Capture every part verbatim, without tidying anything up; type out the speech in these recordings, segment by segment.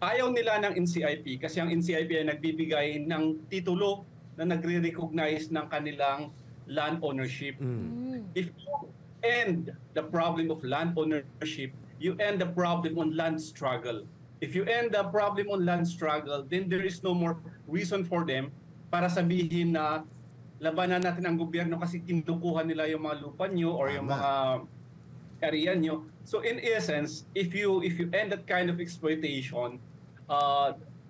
ayaw nila ng N C I P kasi ang N C I P ay nagbibigay ng titulo na nagre-recognize ng kanilang land ownership. Mm. If you end the problem of land ownership, you end the problem on land struggle. If you end the problem on land struggle, then there is no more reason for them para sabihin na labanan natin ang gobyerno kasi kinukuha nila yung mga lupa nyo or yung mga area nyo. So in essence, if you if you end that kind of exploitation, uh,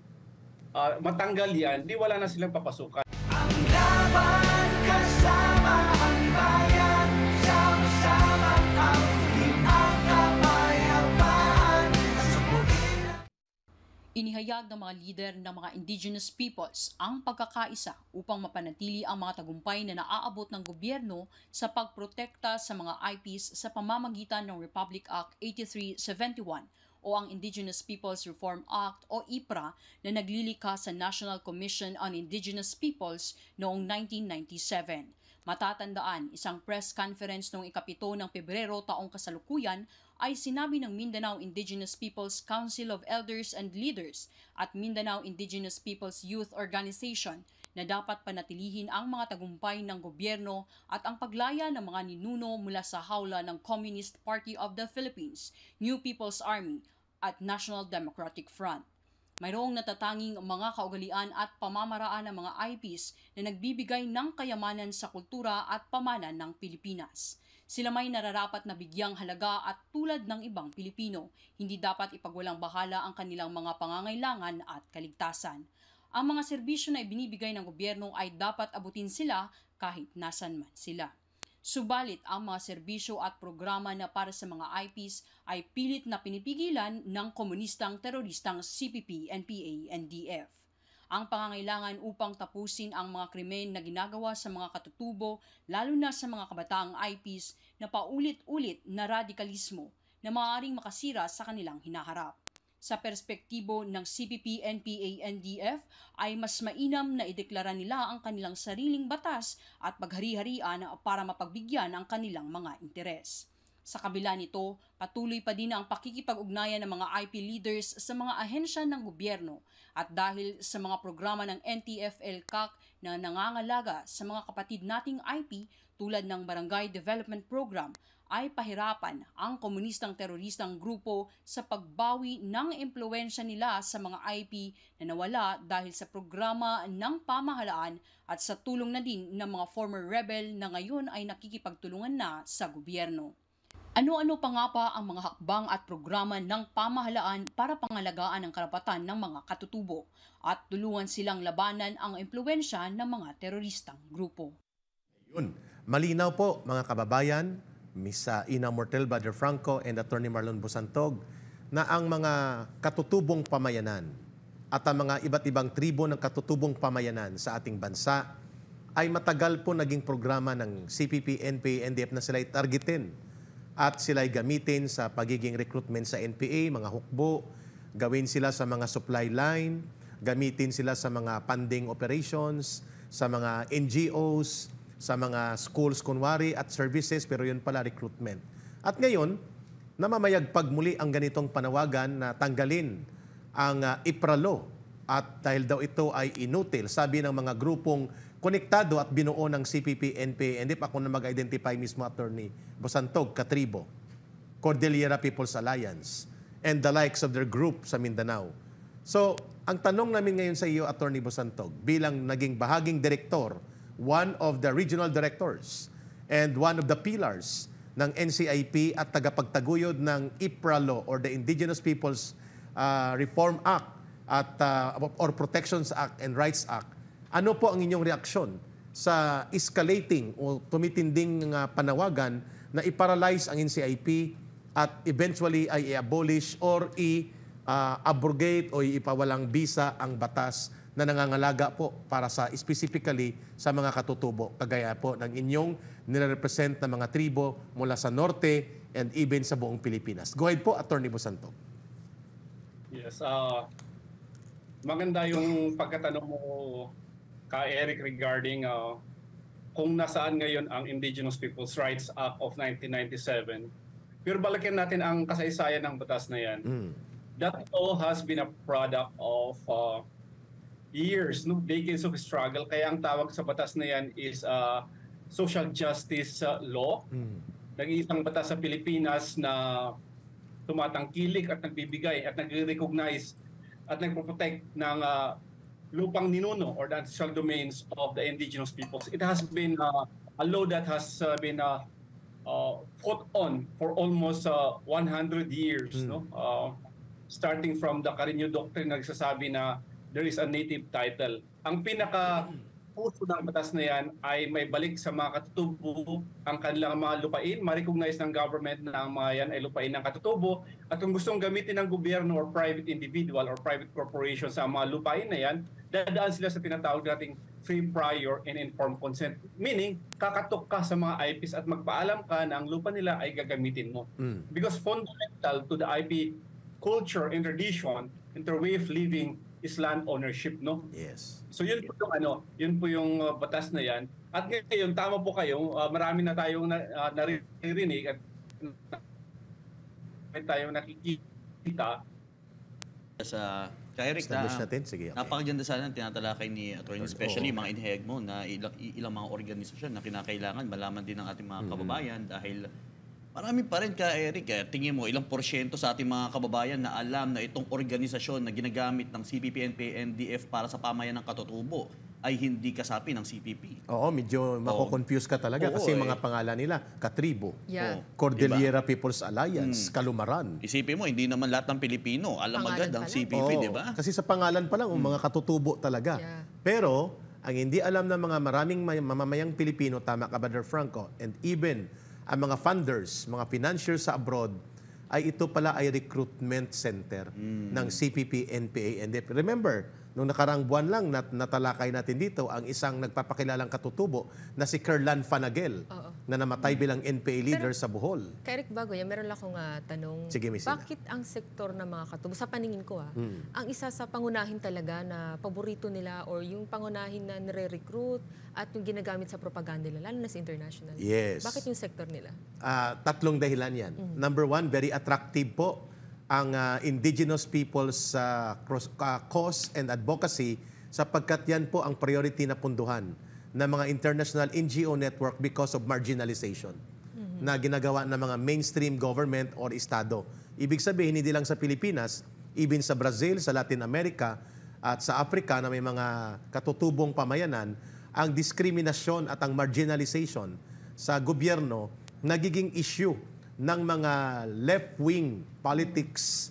uh, matanggal yan, di wala na silang papasukan. Ang laban kasama ang bayan, sama-sama ang ang kapayapaan, kasubukin. Inihayag ng mga lider ng mga indigenous peoples ang pagkakaisa upang mapanatili ang mga tagumpay na naaabot ng gobyerno sa pagprotekta sa mga I Ps sa pamamagitan ng Republic Act eighty-three seventy-one o ang Indigenous Peoples Reform Act o I P R A na naglilika sa National Commission on Indigenous Peoples noong nineteen ninety-seven. Matatandaan, isang press conference noong ikapito ng Pebrero taong kasalukuyan ay sinabi ng Mindanao Indigenous Peoples Council of Elders and Leaders at Mindanao Indigenous Peoples Youth Organization na dapat panatilihin ang mga tagumpay ng gobyerno at ang paglaya ng mga ninuno mula sa hawla ng Communist Party of the Philippines, New People's Army at National Democratic Front. Mayroong natatanging mga kaugalian at pamamaraan ng mga I Ps na nagbibigay ng kayamanan sa kultura at pamanan ng Pilipinas. Sila may nararapat na bigyang halaga at tulad ng ibang Pilipino, hindi dapat ipagwalang bahala ang kanilang mga pangangailangan at kaligtasan. Ang mga serbisyo na ibinibigay ng gobyerno ay dapat abutin sila kahit nasan man sila. Subalit ang mga serbisyo at programa na para sa mga I Ps ay pilit na pinipigilan ng komunistang teroristang C P P, N P A, N D F. Ang pangangailangan upang tapusin ang mga krimen na ginagawa sa mga katutubo, lalo na sa mga kabataang I Ps na paulit-ulit na radikalismo na maaaring makasira sa kanilang hinaharap. Sa perspektibo ng C P P, N P A, N D F ay mas mainam na ideklara nila ang kanilang sariling batas at paghari-harian para mapagbigyan ang kanilang mga interes. Sa kabila nito, patuloy pa din ang pakikipag-ugnayan ng mga I P leaders sa mga ahensya ng gobyerno at dahil sa mga programa ng N T F L C A C na nangangalaga sa mga kapatid nating I P tulad ng Barangay Development Program, ay pahirapan ang komunistang teroristang grupo sa pagbawi ng impluwensya nila sa mga I P na nawala dahil sa programa ng pamahalaan at sa tulong na din ng mga former rebel na ngayon ay nakikipagtulungan na sa gobyerno. Ano-ano pa nga pa ang mga hakbang at programa ng pamahalaan para pangalagaan ang karapatan ng mga katutubo at tulungan silang labanan ang impluwensya ng mga teroristang grupo? Yun. Malinaw po mga kababayan, Miss Ina Mortel Bader Franco and Attorney Marlon Busantog, na ang mga katutubong pamayanan at ang mga iba't ibang tribo ng katutubong pamayanan sa ating bansa ay matagal po naging programa ng C P P, N P A, N D F na sila'y targetin at sila'y gamitin sa pagiging recruitment sa N P A, mga hukbo, gawin sila sa mga supply line, gamitin sila sa mga funding operations, sa mga N G Os, sa mga schools kunwari at services, pero yun pala recruitment. At ngayon, namamayagpag muli ang ganitong panawagan na tanggalin ang uh, I P R A law at dahil daw ito ay inutil, sabi ng mga grupong konektado at binuo ng C P P, N P A, N D F, ako na mag-identify mismo, Attorney Busantog, Katribo, Cordillera People's Alliance, and the likes of their group sa Mindanao. So, ang tanong namin ngayon sa iyo, Attorney Busantog, bilang naging bahaging direktor, one of the regional directors, and one of the pillars ng N C I P at tagapagtaguyod ng I P R A law or the Indigenous Peoples uh, Reform Act at uh, or Protections Act and Rights Act, ano po ang inyong reaksyon sa escalating o tumitinding uh, panawagan na i-paralyze ang N C I P at eventually ay i-abolish or i-abrogate uh, o ipawalang bisa ang batas na nangangalaga po para sa specifically sa mga katutubo, kagaya po ng inyong nire-represent na mga tribo mula sa norte and even sa buong Pilipinas. Go ahead po, Attorney Busantog. Yes, uh, maganda yung pagkatanong mo, ka Eric, regarding uh, kung nasaan ngayon ang Indigenous Peoples' Rights Act of nineteen ninety-seven. Pero balikan natin ang kasaysayan ng batas na yan. Mm. that law has been a product of uh, years, no, decades of struggle. Kaya ang tawag sa batas na yan is uh, social justice uh, law. Mm. Nag-iisang batas sa Pilipinas na tumatangkilik at nagbibigay at nagre-recognize at nagpo-protect ng uh, lupang ninuno or the ancestral domains of the indigenous peoples. It has been uh, a law that has uh, been uh, uh, fought on for almost uh, one hundred years, Mm. no? Uh, starting from the Carreño Doctrine na nagsasabi na there is a native title. Ang pinaka puso ng batas na yan ay may balik sa mga katutubo ang kanilang mga lupain, ma-recognize ng government na ang mga yan ay lupain ng katutubo, at kung gustong gamitin ng gobyerno or private individual or private corporation sa mga lupain na yan, dadaan sila sa tinatawag nating free, prior, and informed consent. Meaning, kakatok ka sa mga I Ps at magpaalam ka na ang lupa nila ay gagamitin mo. Mm. Because fundamental to the I P culture and tradition and their way of living is land ownership, no? Yes. So yun po yung ano, yun po yung uh, batas na yan. At ngayon, tama po kayo, uh, marami na tayong na, uh, naririnig at may tayong nakikita. Sa Kairik, Establish na, natin. Sige, okay. napakaganda sana ng tinatalakay ni Attorney, Oo. especially mga inihayag mo na ilang, ilang mga organisasyon na kinakailangan malaman din ng ating mga kababayan dahil marami pa rin ka, Eric. Eh. Tingin mo, ilang porsyento sa ating mga kababayan na alam na itong organisasyon na ginagamit ng C P P, N P A, N D F para sa pamayan ng katutubo ay hindi kasapi ng C P P. Oo, medyo mako-confuse ka talaga Oo, kasi eh. mga pangalan nila, Katribo, Yeah. Oo. Cordillera People's Alliance, Kalumaran. Isipin mo, hindi naman lahat ng Pilipino alam Pangalan agad ang pa lang. C P P, Oo, di ba? Kasi sa pangalan pa lang, ang mga katutubo talaga. Yeah. Pero, ang hindi alam ng mga maraming may- mamamayang Pilipino, tama ka, Brother Franco, and even ang mga funders, mga financiers sa abroad, ay ito pala ay recruitment center ng C P P, N P A, N D F. Remember, nung nakaraang buwan lang nat natalakay natin dito ang isang nagpapakilalang katutubo na si Kerlan Fanagel Oo. na namatay bilang N P A leader sa Bohol. Kay Eric, bago yan, meron lang akong ah, tanong. Sige, Miss Ina. Bakit ang sektor ng mga katubo, sa paningin ko ah, Hmm. ang isa sa pangunahin talaga na paborito nila or yung pangunahin na nire-recruit at yung ginagamit sa propaganda nila, lalo na sa international? Yes. Bakit yung sektor nila? Ah, tatlong dahilan yan. Number one, very attractive po ang ah, indigenous people's ah, cross- ah, cause and advocacy sapagkat yan po ang priority na punduhan ng mga international N G O network because of marginalization na ginagawa ng mga mainstream government or estado. Ibig sabihin, hindi lang sa Pilipinas, even sa Brazil, sa Latin America, at sa Africa na may mga katutubong pamayanan, ang diskriminasyon at ang marginalization sa gobyerno nagiging issue ng mga left-wing politics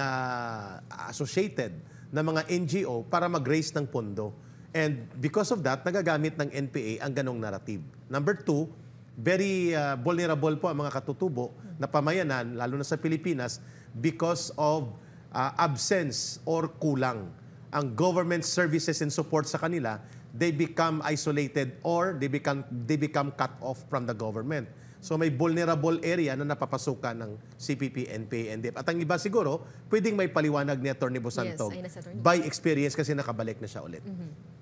uh, associated na mga N G O para mag-raise ng pondo. And because of that, nagagamit ng N P A ang ganong narrative. Number two, very uh, vulnerable po ang mga katutubo na pamayanan, lalo na sa Pilipinas, because of uh, absence or kulang ang government services and support sa kanila. They become isolated or they become they become cut off from the government. So may vulnerable area na napapasukan ng C P P, N P A, N D F. At ang iba siguro, pwedeng may paliwanag ni Atty. Bosantog Yes, ayun na si Atty. by experience kasi nakabalik na siya ulit.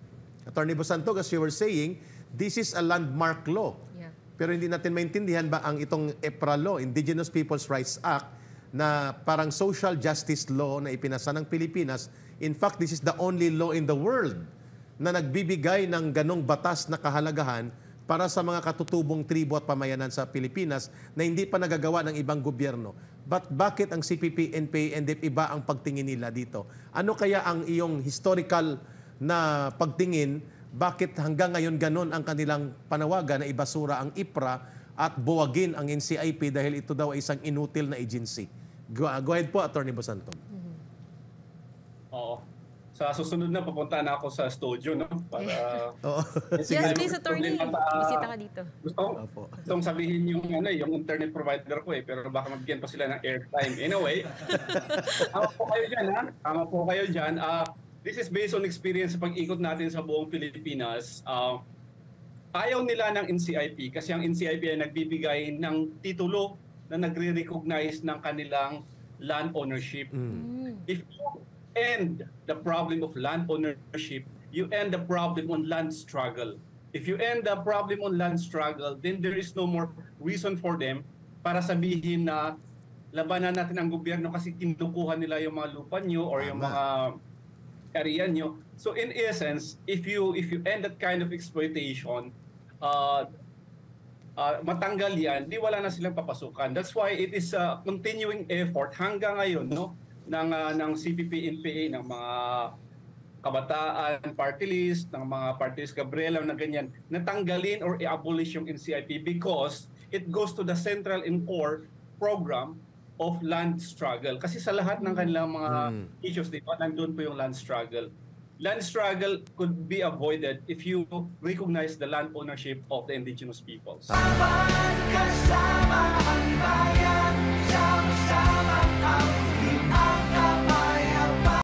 Atty. Bosantog, as you were saying, this is a landmark law. Yeah. Pero hindi natin maintindihan ba ang itong E P R A law, Indigenous Peoples' Rights Act, na parang social justice law na ipinasa ng Pilipinas. In fact, this is the only law in the world na nagbibigay ng ganong batas na kahalagahan para sa mga katutubong tribo at pamayanan sa Pilipinas na hindi pa nagagawa ng ibang gobyerno. But bakit ang C P P, N P A, N D F iba ang pagtingin nila dito? Ano kaya ang iyong historical na pagtingin? Bakit hanggang ngayon ganon ang kanilang panawagan na ibasura ang I P R A at buwagin ang N C I P dahil ito daw ay isang inutil na agency? Go, go ahead po, Atty. Bosantog. Oo. Sa susunod na, papunta na ako sa studio, no? Para... Oo. Yes, please, attorney. Bisita ka dito. Gusto, Opo. gustong sabihin yung, ano, yung internet provider ko eh, pero baka mabigyan pa sila ng airtime. Anyway, tama po kayo dyan, ha? Tama po kayo dyan. Uh, this is based on experience sa pag-ikot natin sa buong Pilipinas. Uh, ayaw nila ng N C I P kasi ang N C I P ay nagbibigay ng titulo na nagre-recognize ng kanilang land ownership. If you end the problem of land ownership, you end the problem on land struggle. If you end the problem on land struggle, then there is no more reason for them para sabihin na labanan natin ang gobyerno kasi kinukuha nila yung mga lupa nyo or yung Tama. mga area nyo. So in essence, if you if you end that kind of exploitation, uh, uh, matanggal yan, di wala na silang papasukan. That's why it is a continuing effort hanggang ngayon, no, ng uh, ng C P P N P A, ng mga kabataan party list, ng mga party list Gabriela na ganyan, natanggalin or i-abolish yung N C I P because it goes to the central and core program of land struggle. Kasi sa lahat ng kanilang mga Mm. issues, di ba, nandun po yung land struggle. Land struggle could be avoided if you recognize the land ownership of the indigenous peoples. Kasama ang bayan, sama-sama ang